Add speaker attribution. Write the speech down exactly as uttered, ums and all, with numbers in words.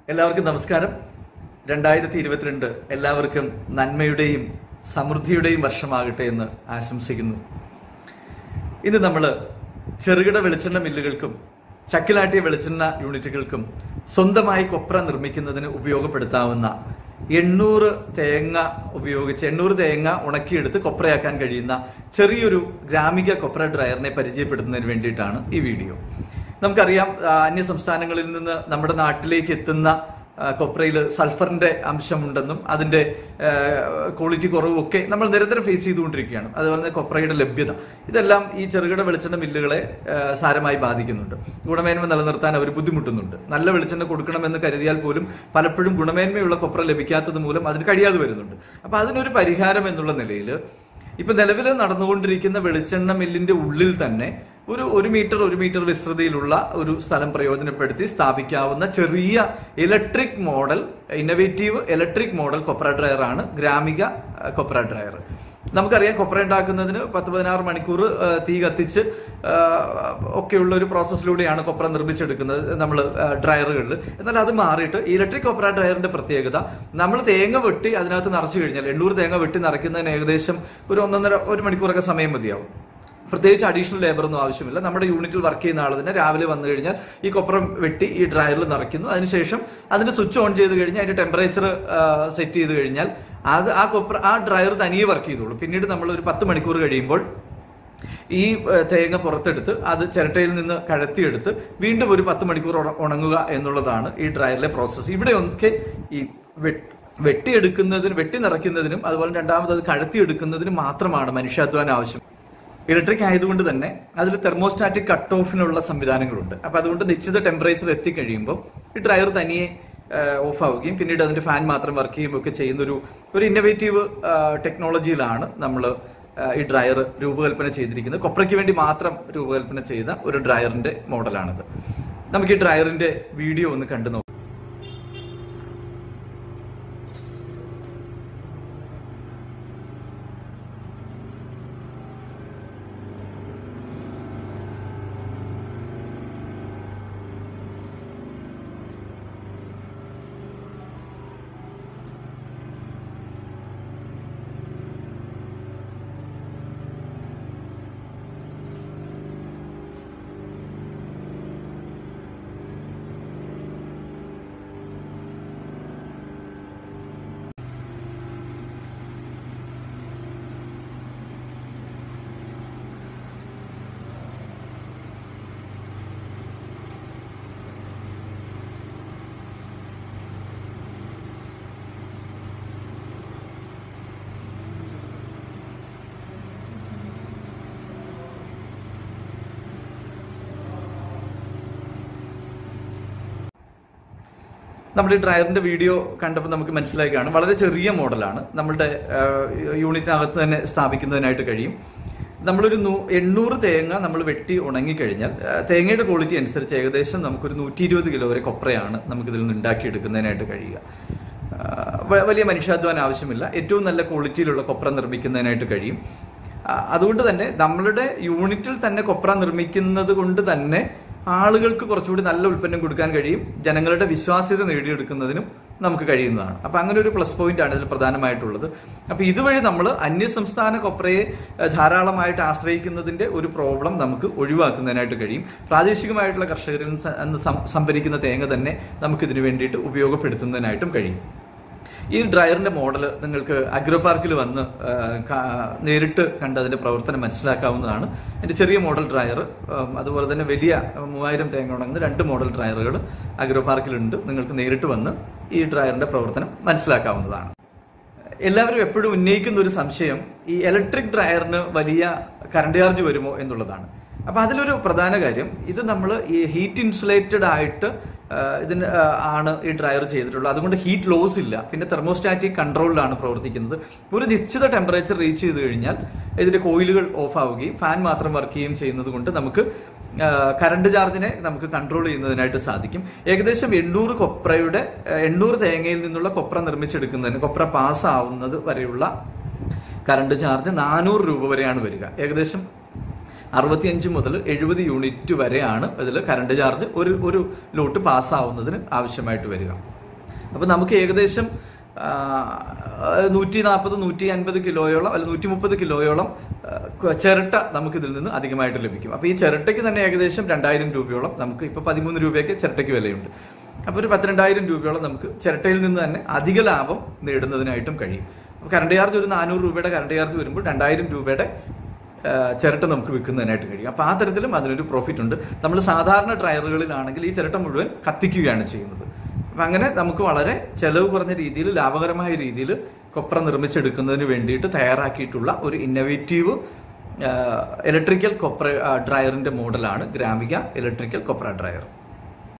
Speaker 1: എല്ലാവർക്കും നമസ്കാരം. രണ്ടായിരത്തി ഇരുപത്തിരണ്ട് എല്ലാവർക്കും നന്മയുടെയും സമൃദ്ധിയുടെയും വർഷമാകട്ടെ എന്ന് ആശംസിക്കുന്നു. ഇന്ന് നമ്മൾ ചെറുകിട വെളിച്ചെണ്ണ മില്ലുകൾക്കും ചക്കിലാട്ടിയ വെളിച്ചെണ്ണ യൂണിറ്റുകൾക്കും സ്വന്തമായി കൊപ്ര നിർമ്മിക്കുന്നതിന് ഉപയോഗപ്പെടുത്താവുന്ന എണ്ണൂറ് തേങ്ങ ഉപയോഗിച്ച് എണ്ണൂറ് തേങ്ങ ഉണക്കിയെടുത്ത് കൊപ്രയാക്കാൻ കഴിയുന്ന ചെറിയൊരു ഗ്രാമിക കൊപ്ര ഡ്രയറിനെ പരിചയപ്പെടുത്തുന്നതിന് വേണ്ടിയിട്ടാണ് ഈ വീഡിയോ. നമുക്കറിയാം, അന്യ സംസ്ഥാനങ്ങളിൽ നിന്ന് നമ്മുടെ നാട്ടിലേക്ക് എത്തുന്ന കൊപ്രയിൽ സൾഫറിന്റെ അംശമുണ്ടെന്നും അതിന്റെ ക്വാളിറ്റി കുറവും ഒക്കെ നമ്മൾ നിരന്തരം ഫേസ് ചെയ്തുകൊണ്ടിരിക്കുകയാണ്. അതുപോലെ തന്നെ കൊപ്രയുടെ ലഭ്യത, ഇതെല്ലാം ഈ ചെറുകിട വെളിച്ചെണ്ണ മില്ലുകളെ സാരമായി ബാധിക്കുന്നുണ്ട്. ഗുണമേന്മ നിലനിർത്താൻ അവർ ബുദ്ധിമുട്ടുന്നുണ്ട്. നല്ല വെളിച്ചെണ്ണ കൊടുക്കണമെന്ന് കരുതിയാൽ പോലും പലപ്പോഴും ഗുണമേന്മയുള്ള കൊപ്ര ലഭിക്കാത്തത് മൂലം അതിന് കഴിയാതെ വരുന്നുണ്ട്. അപ്പൊ അതിനൊരു പരിഹാരം എന്നുള്ള നിലയിൽ ഇപ്പൊ നിലവിൽ നടന്നുകൊണ്ടിരിക്കുന്ന വെളിച്ചെണ്ണ മില്ലിന്റെ ഉള്ളിൽ തന്നെ ഒരു ഒരു മീറ്റർ ഒരു മീറ്റർ വിസ്തൃതിയിലുള്ള ഒരു സ്ഥലം പ്രയോജനപ്പെടുത്തി സ്ഥാപിക്കാവുന്ന ചെറിയ electric model, innovative electric model copra dryer ആണ് ഗ്രാമിക കൊപ്ര ഡ്രയർ. നമുക്കറിയാം, കൊപ്ര ഉണ്ടാക്കുന്നതിന് പത്ത് പതിനാറ് മണിക്കൂർ തീ കത്തിച്ച് ഒക്കെയുള്ള ഒരു പ്രോസസ്സിലൂടെയാണ് കൊപ്ര നിർമ്മിച്ചെടുക്കുന്നത് നമ്മൾ ഡ്രയറുകളിൽ. എന്നാൽ അത് മാറിയിട്ട് ഇലക്ട്രിക് കൊപ്ര ഡ്രയറിന്റെ പ്രത്യേകത, നമ്മൾ തേങ്ങ വെട്ടി അതിനകത്ത് നിറച്ചു കഴിഞ്ഞാൽ എണ്ണൂറ് തേങ്ങ വെട്ടി നിറയ്ക്കുന്നതിന് ഏകദേശം ഒരു ഒന്നൊന്നര ഒരു മണിക്കൂറൊക്കെ സമയം മതിയാവും. പ്രത്യേകിച്ച് അഡീഷണൽ ലേബർ ഒന്നും ആവശ്യമില്ല. നമ്മുടെ യൂണിറ്റിൽ വർക്ക് ചെയ്യുന്ന ആൾ തന്നെ രാവിലെ വന്നു കഴിഞ്ഞാൽ ഈ കൊപ്ര വെട്ടി ഈ ഡ്രയറിൽ നിറയ്ക്കുന്നു. അതിനുശേഷം അതിന് സ്വിച്ച് ഓൺ ചെയ്ത് കഴിഞ്ഞാൽ അതിന്റെ ടെമ്പറേച്ചർ സെറ്റ് ചെയ്ത് കഴിഞ്ഞാൽ അത് ആ കൊപ്ര ആ ഡ്രയർ തനിയെ വർക്ക് ചെയ്തോളൂ. പിന്നീട് നമ്മൾ ഒരു പത്ത് മണിക്കൂർ കഴിയുമ്പോൾ ഈ തേങ്ങ പുറത്തെടുത്ത് അത് ചിരട്ടയിൽ നിന്ന് കഴത്തിയെടുത്ത് വീണ്ടും ഒരു പത്ത് മണിക്കൂർ ഉണങ്ങുക എന്നുള്ളതാണ് ഈ ഡ്രയറിലെ പ്രോസസ്സ്. ഇവിടെയൊക്കെ ഈ വെട്ടിയെടുക്കുന്നതിനും വെട്ടി നിറയ്ക്കുന്നതിനും അതുപോലെ രണ്ടാമത് അത് കഴത്തിയെടുക്കുന്നതിനും മാത്രമാണ് മനുഷ്യാധ്വാനം ആവശ്യം. ഇലക്ട്രിക് ആയതുകൊണ്ട് തന്നെ അതിൽ തെർമോസ്റ്റാറ്റിക് കട്ട് ഓഫിനുള്ള സംവിധാനങ്ങളുണ്ട്. അപ്പൊ അതുകൊണ്ട് നിശ്ചിത ടെമ്പറേച്ചർ എത്തിക്കഴിയുമ്പോൾ ഈ ഡ്രയർ തനിയെ ഓഫ് ആവുകയും പിന്നീട് അതിന്റെ ഫാൻ മാത്രം വർക്ക് ചെയ്യുകയും ഒക്കെ ചെയ്യുന്ന ഒരു ഒരു ഇന്നോവേറ്റീവ് ടെക്നോളജിയിലാണ് നമ്മൾ ഈ ഡ്രയർ രൂപകൽപ്പന ചെയ്തിരിക്കുന്നത്. കൊപ്രയ്ക്ക് വേണ്ടി മാത്രം രൂപകൽപ്പന ചെയ്ത ഒരു ഡ്രയറിന്റെ മോഡലാണിത്. നമുക്ക് ഈ ഡ്രയറിന്റെ വീഡിയോ ഒന്ന് കണ്ടു നോക്കാം. നമ്മുടെ ഈ ഡ്രയറിന്റെ വീഡിയോ കണ്ടപ്പോൾ നമുക്ക് മനസ്സിലായി കാണും, വളരെ ചെറിയ മോഡലാണ്. നമ്മളുടെ യൂണിറ്റിനകത്ത് തന്നെ സ്ഥാപിക്കുന്നതിനായിട്ട് കഴിയും. നമ്മളൊരു എണ്ണൂറ് തേങ്ങ നമ്മൾ വെട്ടി ഉണങ്ങിക്കഴിഞ്ഞാൽ തേങ്ങയുടെ ക്വാളിറ്റി അനുസരിച്ച് ഏകദേശം നമുക്കൊരു നൂറ്റി ഇരുപത് കിലോ വരെ കൊപ്രയാണ് നമുക്കിതിൽ നിന്ന് ഉണ്ടാക്കിയെടുക്കുന്നതിനായിട്ട് കഴിയുക. വലിയ മനുഷ്യാധ്വാനം ആവശ്യമില്ല. ഏറ്റവും നല്ല ക്വാളിറ്റിയിലുള്ള കൊപ്ര നിർമ്മിക്കുന്നതിനായിട്ട് കഴിയും. അതുകൊണ്ട് തന്നെ നമ്മളുടെ യൂണിറ്റിൽ തന്നെ കൊപ്ര നിർമ്മിക്കുന്നത് കൊണ്ട് തന്നെ ആളുകൾക്ക് കുറച്ചുകൂടി നല്ല ഉൽപ്പന്നം കൊടുക്കാൻ കഴിയും. ജനങ്ങളുടെ വിശ്വാസ്യത നേടിയെടുക്കുന്നതിനും നമുക്ക് കഴിയുന്നതാണ്. അപ്പൊ അങ്ങനെ ഒരു പ്ലസ് പോയിന്റ് ആണ് ഇതിൽ പ്രധാനമായിട്ടുള്ളത്. അപ്പൊ ഇതുവഴി നമ്മൾ അന്യസംസ്ഥാന കൊപ്രയെ ധാരാളമായിട്ട് ആശ്രയിക്കുന്നതിന്റെ ഒരു പ്രോബ്ലം നമുക്ക് ഒഴിവാക്കുന്നതിനായിട്ട് കഴിയും. പ്രാദേശികമായിട്ടുള്ള കർഷകരിൽ നിന്ന് സംഭരിക്കുന്ന തേങ്ങ തന്നെ നമുക്ക് ഇതിനു വേണ്ടിയിട്ട് ഉപയോഗപ്പെടുത്തുന്നതിനായിട്ടും കഴിയും. ഈ ഡ്രയറിന്റെ മോഡൽ നിങ്ങൾക്ക് അഗ്രോ പാർക്കിൽ വന്ന് നേരിട്ട് കണ്ട് അതിന്റെ പ്രവർത്തനം മനസ്സിലാക്കാവുന്നതാണ്. എൻ്റെ ചെറിയ മോഡൽ ഡ്രയർ, അതുപോലെ തന്നെ വലിയ മൂവായിരം തേങ്ങ ഉണങ്ങുന്ന രണ്ട് മോഡൽ ഡ്രയറുകൾ അഗ്രോ പാർക്കിലുണ്ട്. നിങ്ങൾക്ക് നേരിട്ട് വന്ന് ഈ ഡ്രയറിന്റെ പ്രവർത്തനം മനസ്സിലാക്കാവുന്നതാണ്. എല്ലാവരും എപ്പോഴും ഉന്നയിക്കുന്ന ഒരു സംശയം ഈ ഇലക്ട്രിക് ഡ്രയറിന് വലിയ കറണ്ട് ചാർജ് വരുമോ എന്നുള്ളതാണ്. അപ്പൊ അതിലൊരു പ്രധാന കാര്യം, ഇത് നമ്മൾ ഈ ഹീറ്റ് ഇൻസുലേറ്റഡ് ആയിട്ട് ഇതിന് ആണ് ഈ ഡ്രയർ ചെയ്തിട്ടുള്ളത്. അതുകൊണ്ട് ഹീറ്റ് ലോസ് ഇല്ല. പിന്നെ തെർമോസ്റ്റാറ്റിക് കൺട്രോളിലാണ് പ്രവർത്തിക്കുന്നത്. ഒരു നിശ്ചിത ടെമ്പറേച്ചർ റീച്ച് ചെയ്ത് കഴിഞ്ഞാൽ ഇതിന്റെ കോയിലുകൾ ഓഫ് ആവുകയും ഫാൻ മാത്രം വർക്ക് ചെയ്യുകയും ചെയ്യുന്നത് കൊണ്ട് നമുക്ക് കറണ്ട് ചാർജിനെ നമുക്ക് കൺട്രോൾ ചെയ്യുന്നതിനായിട്ട് സാധിക്കും. ഏകദേശം എണ്ണൂറ് കൊപ്രയുടെ എണ്ണൂറ് തേങ്ങയിൽ നിന്നുള്ള കൊപ്ര നിർമ്മിച്ചെടുക്കുന്നതിന് കൊപ്ര പാസ്സാവുന്നത് വരെയുള്ള കറണ്ട് ചാർജ് നാനൂറ് രൂപ വരെയാണ് വരിക. ഏകദേശം അറുപത്തിയഞ്ച് മുതൽ എഴുപത് യൂണിറ്റ് വരെയാണ് ഇതിൽ കറണ്ട് ചാർജ് ഒരു ഒരു ലോട്ട് പാസ്സാവുന്നതിന് ആവശ്യമായിട്ട് വരിക. അപ്പോൾ നമുക്ക് ഏകദേശം നൂറ്റി നാൽപ്പത് നൂറ്റി അൻപത് കിലോയോളം അല്ല നൂറ്റി മുപ്പത് കിലോയോളം ചിരട്ട നമുക്ക് ഇതിൽ നിന്ന് അധികമായിട്ട് ലഭിക്കും. അപ്പോൾ ഈ ചിരട്ടയ്ക്ക് തന്നെ ഏകദേശം രണ്ടായിരം രൂപയോളം നമുക്ക് ഇപ്പോൾ പതിമൂന്ന് രൂപയൊക്കെ ചിരട്ടയ്ക്ക് വിലയുണ്ട്. അപ്പോൾ ഒരു പത്തിരണ്ടായിരം രൂപയോളം നമുക്ക് ചിരട്ടയിൽ നിന്ന് തന്നെ അധിക ലാഭം നേടുന്നതിനായിട്ടും കഴിയും. അപ്പോൾ കറണ്ട് ചാർജ് ഒരു നാനൂറ് രൂപയുടെ കറണ്ട് ചാർജ് വരുമ്പോൾ രണ്ടായിരം രൂപയുടെ ചിരട്ട നമുക്ക് വിൽക്കുന്നതിനായിട്ട് കഴിയും. അപ്പോൾ ആ തരത്തിലും അതിനൊരു പ്രോഫിറ്റ് ഉണ്ട്. നമ്മൾ സാധാരണ ഡ്രയറുകളിലാണെങ്കിൽ ഈ ചിരട്ട മുഴുവൻ കത്തിക്കുകയാണ് ചെയ്യുന്നത്. അപ്പം അങ്ങനെ നമുക്ക് വളരെ ചെലവ് കുറഞ്ഞ രീതിയിൽ ലാഭകരമായ രീതിയിൽ കൊപ്ര നിർമ്മിച്ചെടുക്കുന്നതിന് വേണ്ടിയിട്ട് തയ്യാറാക്കിയിട്ടുള്ള ഒരു ഇന്നോവേറ്റീവ് ഇലക്ട്രിക്കൽ കൊപ്ര ഡ്രയറിന്റെ മോഡലാണ് ഗ്രാമിക ഇലക്ട്രിക്കൽ കൊപ്ര ഡ്രയർ.